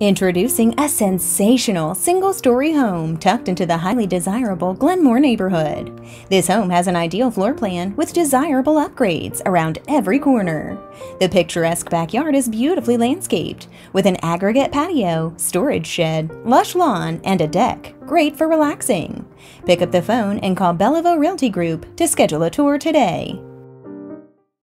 Introducing a sensational single-story home tucked into the highly desirable Glenmoor neighborhood. This home has an ideal floor plan with desirable upgrades around every corner. The picturesque backyard is beautifully landscaped with an aggregate patio, storage shed, lush lawn, and a deck, great for relaxing. Pick up the phone and call Belliveau Realty Group to schedule a tour today.